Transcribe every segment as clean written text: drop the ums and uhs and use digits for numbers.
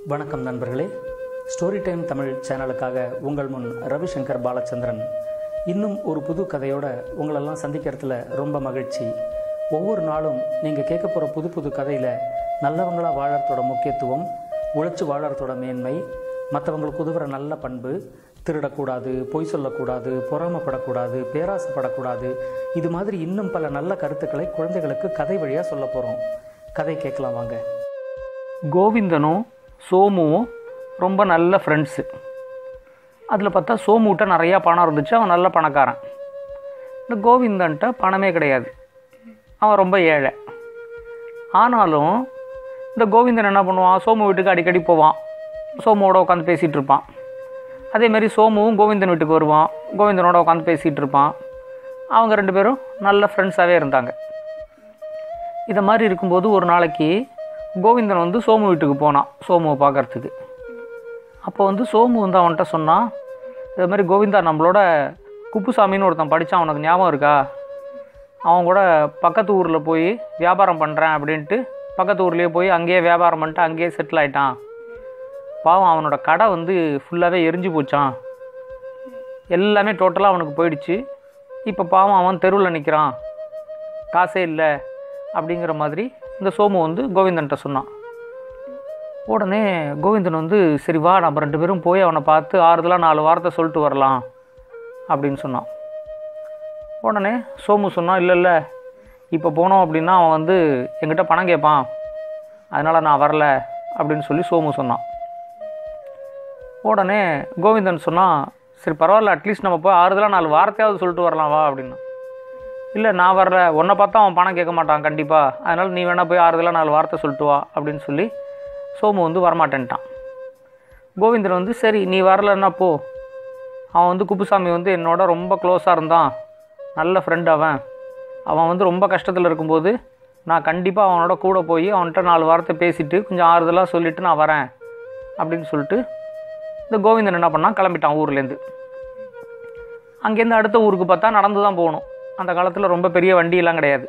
வணக்கம் நண்பர்களே. Story time Tamil சேனலுக்காக உங்கள் முன் ரவிசங்கர் பாலச்சந்திரன். இன்னும் ஒரு புது கதையோட உங்களெல்லாம் சந்திக்கிறதுல ரொம்ப மகிழ்ச்சி. ஒவ்வொரு நாளும் நீங்கள் கேட்க போகிற புது புது கதையில் நல்லவங்களாக வாழறதோட முக்கியத்துவம், உழைச்சி வாழறதோட மேன்மை, மற்றவங்களுக்கு உதவுற நல்ல பண்பு, திருடக்கூடாது, பொய் சொல்லக்கூடாது, பொறாமப்படக்கூடாது, பேராசைப்படக்கூடாது, இது மாதிரி இன்னும் பல நல்ல கருத்துக்களை குழந்தைகளுக்கு கதை வழியாக சொல்ல போகிறோம். கதை கேட்கலாம் வாங்க. கோவிந்தனும் சோமுவும் ரொம்ப நல்ல ஃப்ரெண்ட்ஸு. அதில் பார்த்தா சோமுகிட்ட நிறையா பணம் இருந்துச்சு, அவன் நல்ல பணக்காரன். இந்த கோவிந்தன்ட்ட பணமே கிடையாது, அவன் ரொம்ப ஏழை. ஆனாலும் இந்த கோவிந்தன் என்ன பண்ணுவான், சோமு வீட்டுக்கு அடிக்கடி போவான், சோமுவோட உட்காந்து பேசிகிட்டு இருப்பான். அதேமாரி சோமுவும் கோவிந்தன் வீட்டுக்கு வருவான், கோவிந்தனோட உட்காந்து பேசிகிட்டு இருப்பான். அவங்க ரெண்டு பேரும் நல்ல ஃப்ரெண்ட்ஸாகவே இருந்தாங்க. இதை மாதிரி இருக்கும்போது ஒரு நாளைக்கு கோவிந்தன் சோமு வீட்டுக்கு போனான் சோமுவை பார்க்குறதுக்கு. அப்போ சோமு அவன்கிட்ட சொன்னான், இது மாதிரி கோவிந்தா, நம்மளோட குப்புசாமின்னு ஒருத்தன் படித்தான், அவனுக்கு ஞாபகம் இருக்கா? அவன் கூட பக்கத்து ஊரில் போய் வியாபாரம் பண்ணுறேன் அப்படின்ட்டு பக்கத்து ஊர்லேயே போய் அங்கேயே வியாபாரம் பண்ணிட்டு அங்கேயே செட்டில் ஆகிட்டான். பாவம், அவனோட கடை ஃபுல்லாகவே எரிஞ்சு போச்சான், எல்லாமே டோட்டலாக அவனுக்கு போயிடுச்சு. இப்போ பாவம் அவன் தெருவில் நிற்கிறான், காசே இல்லை அப்படிங்கிற மாதிரி இந்த சோமு கோவிந்தன்ட்ட சொன்னான். உடனே கோவிந்தன் சரி வா, நம்ம ரெண்டு பேரும் போய் அவனை பார்த்து ஆறுதலாக 4 வாரத்தை சொல்லிட்டு வரலாம் அப்படின்னு சொன்னான். உடனே சோமு சொன்னான், இல்லை இப்போ போனோம் அப்படின்னா அவன் என்கிட்ட பணம் கேட்பான், அதனால் நான் வரல அப்படின்னு சொல்லி சோமு சொன்னான். உடனே கோவிந்தன் சொன்னான், சரி பரவாயில்ல, அட்லீஸ்ட் நம்ம போய் ஆறுதலாக 4 வாரத்தையாவது சொல்லிட்டு வரலாம் வா அப்படின்னா. இல்லை நான் வரல, உன்னை பார்த்தா அவன் பணம் கேட்க மாட்டான் கண்டிப்பாக, அதனால் நீ வேணால் போய் ஆறுதலாக 4 வாரத்தை சொல்லிட்டு வா அப்படின்னு சொல்லி சோமு வரமாட்டேன்ட்டான். கோவிந்தன் சரி நீ வரலன்னா போ, அவன் குப்புசாமி என்னோட ரொம்ப க்ளோஸாக இருந்தான், நல்ல ஃப்ரெண்ட் அவன் ரொம்ப கஷ்டத்தில் இருக்கும்போது நான் கண்டிப்பாக அவனோட கூட போய் அவன்கிட்ட 4 வாரத்தை பேசிவிட்டு கொஞ்சம் ஆறுதலாக சொல்லிவிட்டு நான் வரேன் அப்படின்னு சொல்லிட்டு இந்த கோவிந்தன் என்ன பண்ணான், கிளம்பிட்டான் ஊர்லேருந்து. அங்கேருந்து அடுத்த ஊருக்கு பார்த்தா நடந்து தான் போகணும். அந்த காலத்தில் ரொம்ப பெரிய வண்டியெல்லாம் கிடையாது.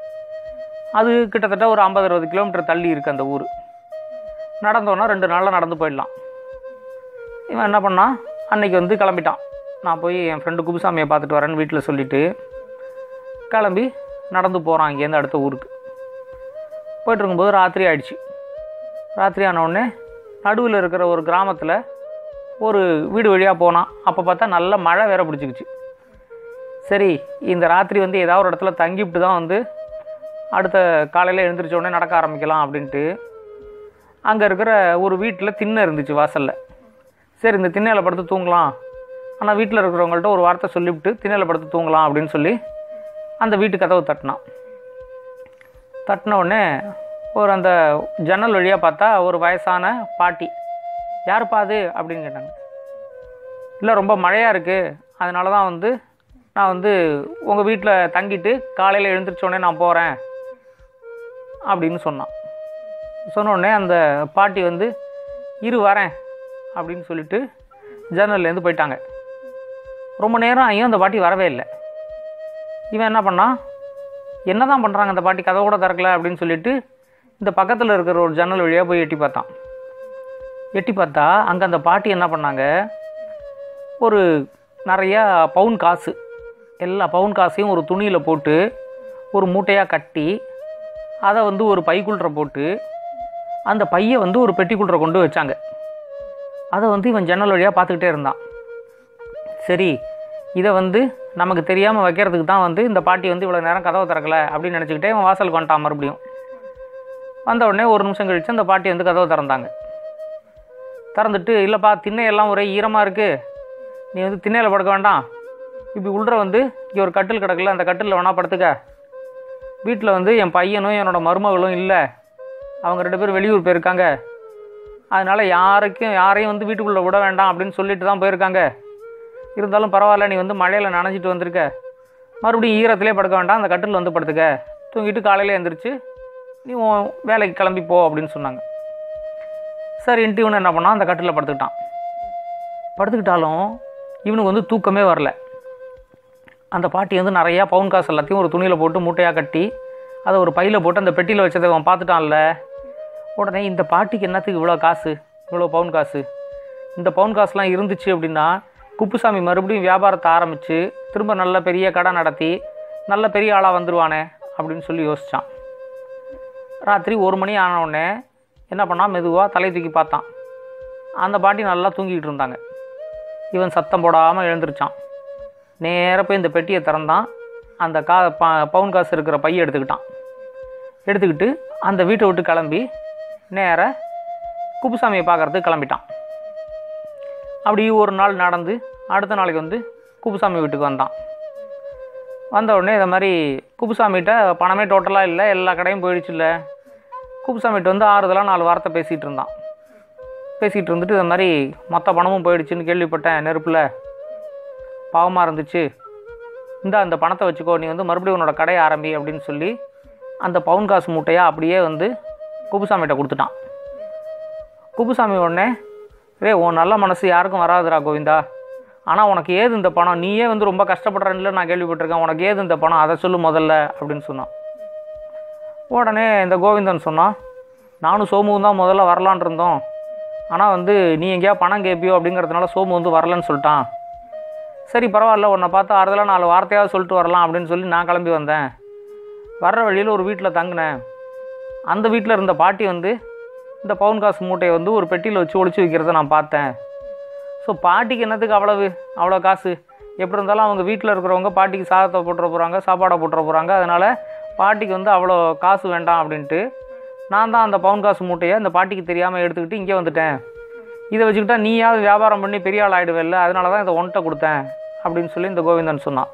அது கிட்டத்தட்ட ஒரு 50-60 கிலோமீட்டர் தள்ளி இருக்குது அந்த ஊர். நடந்தோன்னா 2 நாளில் நடந்து போயிடலாம். இவன் என்ன பண்ணான், அன்றைக்கி கிளம்பிட்டான், நான் போய் என் ஃப்ரெண்டு குப்புசாமியை பார்த்துட்டு வரேன்னு வீட்டில் சொல்லிவிட்டு கிளம்பி நடந்து போகிறான் இங்கேருந்து அடுத்த ஊருக்கு. போய்ட்டு இருக்கும்போது ராத்திரி ஆயிடுச்சு. ராத்திரி ஆனவுடனே நடுவில் இருக்கிற ஒரு கிராமத்தில் ஒரு வீடு வழியாக போனான். அப்போ பார்த்தா நல்ல மழை வேற பிடிச்சிக்கிச்சு. சரி இந்த ராத்திரி ஏதாவது ஒரு இடத்துல தங்கிவிட்டு தான் அடுத்த காலையில் எழுந்திரிச்சோடனே நடக்க ஆரம்பிக்கலாம் அப்படின்ட்டு அங்கே இருக்கிற ஒரு வீட்டில் திண்ணை இருந்துச்சு வாசலில். சரி இந்த திண்ணையில் படுத்து தூங்கலாம், ஆனால் வீட்டில் இருக்கிறவங்கள்ட்ட ஒரு வார்த்தை சொல்லிவிட்டு திண்ணையில் படுத்து தூங்கலாம் அப்படின்னு சொல்லி அந்த வீட்டு கதவு தட்டினான். தட்டினோடனே அந்த ஜன்னல் வழியாக பார்த்தா ஒரு வயசான பாட்டி. யாருப்பா அது அப்படின்னு கேட்டாங்க. இல்லை ரொம்ப மழையாக இருக்குது, அதனால தான் நான் உங்கள் வீட்டில் தங்கிட்டு காலையில் எழுந்திரிச்சோடனே நான் போகிறேன் அப்படின்னு சொன்னான். சொன்னோடனே அந்த பாட்டி இரு வரேன் அப்படின்னு சொல்லிட்டு ஜன்னல்லேருந்து போயிட்டாங்க. ரொம்ப நேரம் ஆகியும் அந்த பாட்டி வரவே இல்லை. இவன் என்ன பண்ணான், என்ன தான் பண்ணுறாங்க அந்த பாட்டி, கதை கூட திறக்கல அப்படின்னு சொல்லிட்டு இந்த பக்கத்தில் இருக்கிற ஒரு ஜன்னல் வழியாக போய் எட்டி பார்த்தான். எட்டி பார்த்தா அங்கே அந்த பாட்டி என்ன பண்ணாங்க, ஒரு நிறையா பவுன் காசு, எல்லா பவுன் காசையும் ஒரு துணியில் போட்டு ஒரு மூட்டையாக கட்டி அதை ஒரு பைக்குள்ளே போட்டு அந்த பையை ஒரு பெட்டிக்குள்ளே கொண்டு வச்சாங்க. அதை இவன் ஜன்னல் வழியாக பார்த்துக்கிட்டே இருந்தான். சரி இதை நமக்கு தெரியாமல் வைக்கிறதுக்கு தான் இந்த பாட்டி இவ்வளோ நேரம் கதவை திறக்கலை அப்படின்னு நினச்சிக்கிட்டே இவன் வாசலுக்கு வந்துட்டான். மறுபடியும் வந்த உடனே ஒரு நிமிஷம் கழித்து அந்த பாட்டி கதவை திறந்தாங்க. திறந்துட்டு, இல்லைப்பா திண்ணையெல்லாம் ஒரே ஈரமாக இருக்குது, நீ திண்ணையில் படுக்க வேண்டாம், இப்படி உள்ள இங்கே ஒரு கட்டில் கிடக்கல, அந்த கட்டிலில் வேணா படுத்துக்க, வீட்டில் என் பையனும் என்னோடய மருமகளும் இல்லை, அவங்க 2 பேரும் வெளியூர் போயிருக்காங்க, அதனால் யாரையும் வீட்டுக்குள்ளே விட வேண்டாம் அப்படின்னு சொல்லிட்டு தான் போயிருக்காங்க, இருந்தாலும் பரவாயில்ல, நீ மழையில் நனைஞ்சிட்டு வந்திருக்க, மறுபடியும் ஈரத்திலே படுக்க வேண்டாம், அந்த கட்டில் படுத்துக்க, தூங்கிட்டு காலையில் எழுந்திரிச்சு நீ வேலைக்கு கிளம்பி போ அப்படின்னு சொன்னாங்க. சரின்ட்டு இவனு என்ன பண்ணான், அந்த கட்டிலில் படுத்துக்கிட்டான். படுத்துக்கிட்டாலும் இவனுக்கு தூக்கமே வரல. அந்த பாட்டி நிறையா பவுன் காசு எல்லாத்தையும் ஒரு துணியில் போட்டு மூட்டையாக கட்டி அதை ஒரு பையில் போட்டு அந்த பெட்டியில் வச்சதை அவன் பார்த்துட்டான்ல. உடனே இந்த பாட்டிக்கு என்னத்துக்கு இவ்வளோ காசு, இவ்வளோ பவுன் காசு, இந்த பவுன் காசுலாம் இருந்துச்சு அப்படின்னா குப்புசாமி மறுபடியும் வியாபாரத்தை ஆரம்பித்து திரும்ப நல்ல பெரிய கடை நடத்தி நல்ல பெரிய ஆளாக வந்துடுவானே அப்படின்னு சொல்லி யோசித்தான். ராத்திரி 1 மணி ஆனவுடனே என்ன பண்ணால் மெதுவாக தலை தூக்கி பார்த்தான். அந்த பாட்டி நல்லா தூங்கிக்கிட்டு இருந்தாங்க. இவன் சத்தம் போடாமல் எழுந்திருச்சான். நேராக போய் இந்த பெட்டியை திறந்தான். அந்த பவுன் காசு இருக்கிற பையை எடுத்துக்கிட்டு அந்த வீட்டை விட்டு கிளம்பி நேராக குப்புசாமியை பார்க்குறதுக்கு கிளம்பிட்டான். அப்படி ஒரு நாள் நடந்து அடுத்த நாளைக்கு வந்து குப்புசாமி வீட்டுக்கு வந்தான். வந்த உடனே இதை மாதிரி குப்புசாமிகிட்ட பணமே டோட்டலாக இல்லை, எல்லா கடையும் போயிடுச்சு இல்லை. குப்புசாமிகிட்ட வந்து ஆறுதலாக 4 வார்த்தை பேசிகிட்டு இருந்துட்டு இதை மாதிரி மொத்த பணமும் போயிடுச்சுன்னு கேள்விப்பட்டேன், நெருப்பில் பாவமாக இருந்துச்சு, அந்த பணத்தை வச்சுக்கோ, நீ வந்து மறுபடியும் உன்னோட கடையை ஆரம்பி அப்படின்னு சொல்லி அந்த பவுன் காசு மூட்டையாக அப்படியே வந்து குப்புசாமிகிட்ட கொடுத்துட்டான். குப்புசாமி உடனே, உன் நல்ல மனசு யாருக்கும் வராதுடா கோவிந்தா, ஆனால் உனக்கு ஏது இந்த பணம், நீயே வந்து ரொம்ப கஷ்டப்படுறேன்னு நான் கேள்விப்பட்டிருக்கேன், உனக்கு ஏது இந்த பணம், அதை சொல்லு முதல்ல அப்படின்னு சொன்னான். உடனே இந்த கோவிந்தன் சொன்னான், நானும் சோமுவும் தான் முதல்ல வரலான் இருந்தோம், ஆனால் வந்து நீ எங்கேயா பணம் கேட்பியோ அப்படிங்கிறதுனால சோமு வந்து வரலன்னு சொல்லிட்டான். சரி பரவாயில்ல, உன்னை பார்த்து ஆறுதலாக 4 வார்த்தையாவது சொல்லிட்டு வரலாம் அப்படின்னு சொல்லி நான் கிளம்பி வந்தேன். வர்ற வழியில் ஒரு வீட்டில் தங்கினேன். அந்த வீட்டில் இருந்த பாட்டி வந்து இந்த பவுன் காசு மூட்டையை வந்து ஒரு பெட்டியில் வச்சு ஒளிச்சு வைக்கிறத நான் பார்த்தேன். ஸோ பாட்டிக்கு என்னத்துக்கு அவ்வளோ காசு, எப்படி இருந்தாலும் அவங்க வீட்டில் இருக்கிறவங்க பாட்டிக்கு சாதத்தை போட்டுற போகிறாங்க, சாப்பாடை போட்டுற போகிறாங்க, அதனால் பாட்டிக்கு வந்து அவ்வளோ காசு வேண்டாம் அப்படின்ட்டு நான் தான் அந்த பவுன் காசு மூட்டையை அந்த பாட்டிக்கு தெரியாமல் எடுத்துக்கிட்டு இங்கே வந்துட்டேன். இதை வச்சுக்கிட்டா நீயாவது வியாபாரம் பண்ணி பெரிய ஆள் ஆகிடுவேல்ல, அதனால தான் இதை ஒன்ட்ட கொடுத்தேன் அப்படின்னு சொல்லி இந்த கோவிந்தன் சொன்னான்.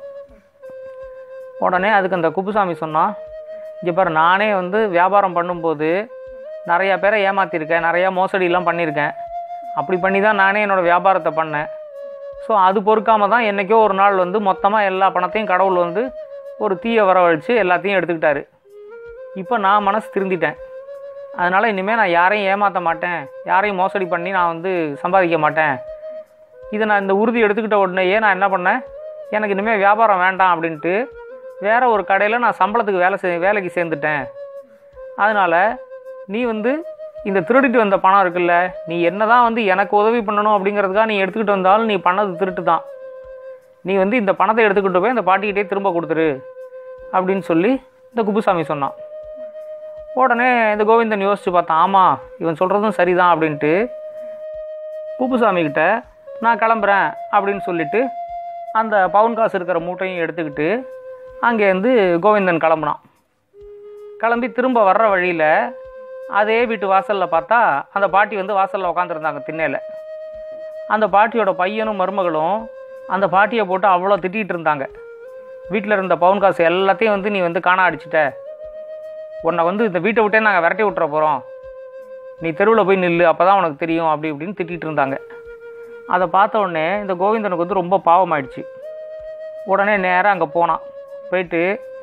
உடனே அதுக்கு அந்த குப்புசாமி சொன்னான், இங்கே பாரு, நானே வந்து வியாபாரம் பண்ணும்போது நிறையா பேரை ஏமாற்றிருக்கேன், நிறையா மோசடியெல்லாம் பண்ணியிருக்கேன், அப்படி பண்ணி தான் நானே என்னோடய வியாபாரத்தை பண்ணேன். ஸோ அது பொறுக்காமல் தான் என்றைக்கோ ஒரு நாள் வந்து மொத்தமாக எல்லா பணத்தையும் கடவுள் வந்து ஒரு தீயை வரவழைச்சு எல்லாத்தையும் எடுத்துக்கிட்டாரு. இப்போ நான் மனசு திருந்திட்டேன். அதனால் இனிமேல் நான் யாரையும் ஏமாற்ற மாட்டேன், யாரையும் மோசடி பண்ணி நான் வந்து சம்பாதிக்க மாட்டேன். இதை நான் இந்த உறுதி எடுத்துக்கிட்ட உடனேயே நான் என்ன பண்ணேன், எனக்கு இனிமேல் வியாபாரம் வேண்டாம் அப்படின்ட்டு வேறு ஒரு கடையில் நான் சம்பளத்துக்கு வேலைக்கு சேர்ந்துட்டேன். அதனால் நீ வந்து இந்த திருடிட்டு வந்த பணம் இருக்குல்ல, நீ என்ன தான் வந்து எனக்கு உதவி பண்ணணும் அப்படிங்கிறதுக்காக நீ எடுத்துக்கிட்டு வந்தாலும் நீ பண்ணது திருட்டு தான். நீ வந்து இந்த பணத்தை எடுத்துக்கிட்டு போய் இந்த பாட்டிக்கிட்டே திரும்ப கொடுத்துரு அப்படின்னு சொல்லி இந்த குப்புசாமி சொன்னான். உடனே இந்த கோவிந்தன் யோசித்து பார்த்தான், ஆமாம் இவன் சொல்கிறதும் சரிதான் அப்படின்ட்டு குப்புசாமிக்கிட்ட நான் கிளம்புறேன் அப்படின்னு சொல்லிவிட்டு அந்த பவுன் காசு இருக்கிற மூட்டையும் எடுத்துக்கிட்டு அங்கேருந்து கோவிந்தன் கிளம்புனான். கிளம்பி திரும்ப வர்ற வழியில் அதே வீட்டு வாசலில் பார்த்தா அந்த பாட்டி வந்து வாசலில் உட்காந்துருந்தாங்க திண்ணையில். அந்த பாட்டியோட பையனும் மருமகளும் அந்த பாட்டியை போட்டு அவ்வளோ திட்டிகிட்டு இருந்தாங்க. வீட்டில் இருந்த பவுன் காசு எல்லாத்தையும் வந்து நீ வந்து காண அடிச்சிட்ட, உன்னை வந்து இந்த வீட்டை விட்டே நாங்கள் விரட்டி விட்டுற போகிறோம், நீ தெருவில் போய் நில்லு, அப்போ தான் உனக்கு தெரியும் அப்படி இப்படின்னு திட்டிகிட்டு இருந்தாங்க. அதை பார்த்த உடனே இந்த கோவிந்தனுக்கு வந்து ரொம்ப பாவமாயிடுச்சு. உடனே நேராக அங்கே போயிட்டு,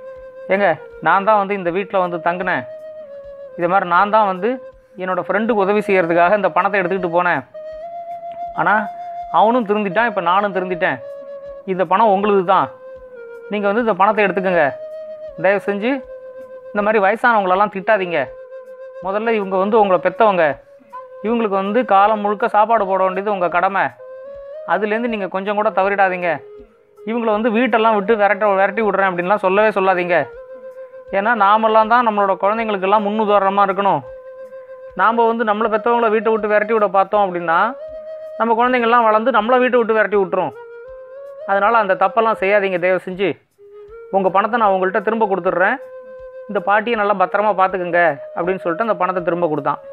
நான் தான் வந்து இந்த வீட்டில் வந்து தங்கினேன், இது மாதிரி நான் தான் வந்து என்னோடய ஃப்ரெண்டுக்கு உதவி செய்கிறதுக்காக இந்த பணத்தை எடுத்துக்கிட்டு போனேன், ஆனால் அவனும் திருந்திட்டான், இப்போ நானும் திருந்திட்டேன், இந்த பணம் உங்களுக்கு தான், நீங்கள் வந்து இந்த பணத்தை எடுத்துக்கோங்க, தயவு செஞ்சு இந்த மாதிரி வயசானவங்களெல்லாம் திட்டாதீங்க, முதல்ல இவங்க வந்து உங்களை பெற்றவங்க, இவங்களுக்கு வந்து காலம் முழுக்க சாப்பாடு போட வேண்டியது உங்கள் கடமை, அதுலேருந்து நீங்கள் கொஞ்சம் கூட தவறிடாதீங்க, இவங்களை வந்து வீட்டெல்லாம் விட்டு விரட்டி விட்றேன் அப்படின்லாம் சொல்லவே சொல்லாதீங்க. ஏன்னா நாமெல்லாம் தான் நம்மளோட குழந்தைங்களுக்கெல்லாம் முன்னுதாரணமாக இருக்கணும். நாம் வந்து நம்மளை பெற்றவங்கள வீட்டை விட்டு விரட்டி விட பார்த்தோம் அப்படின்னா நம்ம குழந்தைங்கள்லாம் வளர்ந்து நம்மளை வீட்டை விட்டு விரட்டி விட்டுரும். அதனால் அந்த தப்பெல்லாம் செய்யாதீங்க, தயவு செஞ்சு உங்கள் பணத்தை நான் உங்கள்கிட்ட திரும்ப கொடுத்துட்றேன், இந்த பாட்டியை நல்லா பத்திரமா பார்த்துக்குங்க அப்படின்னு சொல்லிட்டு அந்த பணத்தை திரும்ப கொடுத்தான்.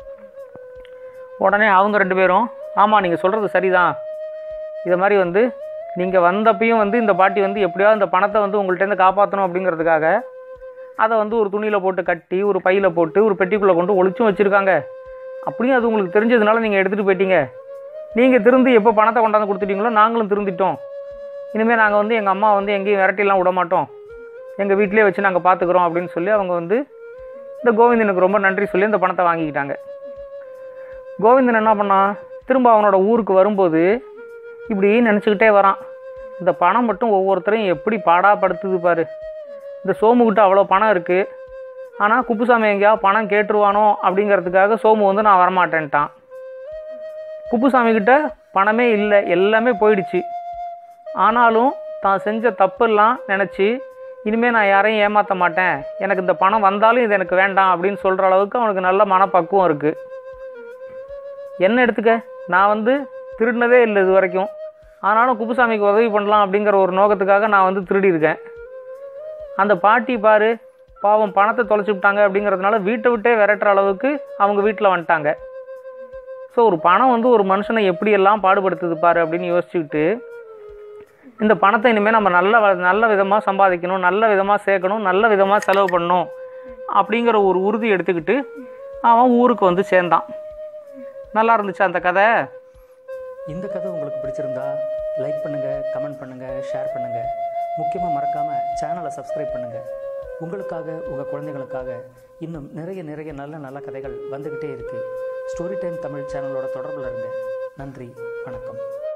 உடனே அவங்க 2 பேரும், ஆமாம் நீங்கள் சொல்கிறது சரிதான், இதை மாதிரி வந்து நீங்கள் வந்தப்பையும் வந்து இந்த பாட்டி வந்து எப்படியாவது இந்த பணத்தை வந்து உங்கள்கிட்டேருந்து காப்பாற்றணும் அப்படிங்கிறதுக்காக அதை வந்து ஒரு துணியில் போட்டு கட்டி ஒரு பையில் போட்டு ஒரு பெட்டிக்குள்ளே கொண்டு ஒளிச்சும் வச்சுருக்காங்க. அப்படியும் அது உங்களுக்கு தெரிஞ்சதுனால நீங்கள் எடுத்துகிட்டு போயிட்டீங்க. நீங்கள் திருந்து எப்போ பணத்தை கொண்டாந்து கொடுத்துட்டீங்களோ நாங்களும் திருந்திட்டோம். இனிமேல் நாங்கள் வந்து எங்கள் அம்மா வந்து எங்கேயும் விரட்டிலாம் விட மாட்டோம், எங்கள் வீட்டிலே வச்சு நாங்கள் பார்த்துக்குறோம் அப்படின்னு சொல்லி அவங்க வந்து இந்த கோவிந்தனுக்கு ரொம்ப நன்றி சொல்லி இந்த பணத்தை வாங்கிக்கிட்டாங்க. கோவிந்தன் என்ன பண்ணான், திரும்ப அவனோட ஊருக்கு வரும்போது இப்படி நினச்சிக்கிட்டே வரான், இந்த பணம் மட்டும் ஒவ்வொருத்தரையும் எப்படி பாடாப்படுத்துது பாரு, இந்த சோமுக்கிட்ட அவ்வளோ பணம் இருக்குது, ஆனால் குப்புசாமி எங்கேயா பணம் கேட்டுருவானோ அப்படிங்கிறதுக்காக சோமு வந்து நான் வரமாட்டேன்ட்டான். குப்புசாமி கிட்ட பணமே இல்லை, எல்லாமே போயிடுச்சு. ஆனாலும் தான் செஞ்ச தப்பெல்லாம் நினச்சி இனிமேல் நான் யாரையும் ஏமாற்ற மாட்டேன், எனக்கு இந்த பணம் வந்தாலும் இது எனக்கு வேண்டாம் அப்படின்னு சொல்கிற அளவுக்கு அவனுக்கு நல்ல மனப்பக்குவம் இருக்குது. என்ன எடுத்துக்க, நான் திருடினதே இல்லை இது வரைக்கும், ஆனாலும் குப்புசாமிக்கு உதவி பண்ணலாம் அப்படிங்கிற ஒரு நோக்கத்துக்காக நான் திருடியிருக்கேன். அந்த பாட்டி பாரு, பாவம் பணத்தை தொலைச்சி விட்டாங்க அப்படிங்கிறதுனால வீட்டை விட்டே விரட்டுற அளவுக்கு அவங்க வீட்டில் வந்துட்டாங்க. ஸோ ஒரு பணம் ஒரு மனுஷனை எப்படியெல்லாம் பாடுபடுத்துது பாரு அப்படின்னு யோசிச்சுக்கிட்டு, இந்த பணத்தை இனிமேல் நம்ம நல்ல விதமாக சம்பாதிக்கணும், நல்ல விதமாக சேர்க்கணும், நல்ல விதமாக செலவு பண்ணணும் அப்படிங்கிற ஒரு உறுதி எடுத்துக்கிட்டு அவன் ஊருக்கு சேர்ந்தான். நல்லா இருந்துச்சு அந்த கதை. இந்த கதை உங்களுக்கு பிடிச்சிருந்தா லைக் பண்ணுங்கள், கமெண்ட் பண்ணுங்கள், ஷேர் பண்ணுங்கள். முக்கியமாக மறக்காமல் சேனலை சப்ஸ்கிரைப் பண்ணுங்கள். உங்களுக்காக, உங்கள் குழந்தைகளுக்காக இன்னும் நிறைய நல்ல கதைகள் வந்துக்கிட்டே இருக்குது. ஸ்டோரி டைம் தமிழ் சேனலோட தொடர்பில் இருங்க. நன்றி, வணக்கம்.